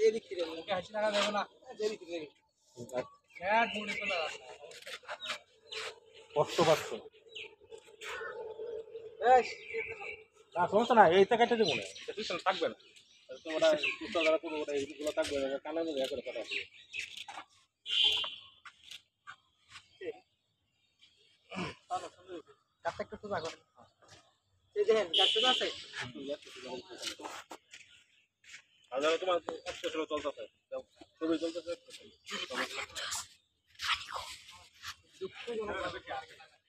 কষ্ট পাচ্ছ না, সমস্যা না, এইটা কেটে দেবো না, থাকবে না। তোমরা সুস্থ যারা করবো এইগুলো থাকবে কানের মধ্যে করে কথা আসবে। কাছে একটু সোজা করেন। এই দেখেন গাছ সোজা আছে। আর তোমার চলতেছে, ছবি চলতেছে।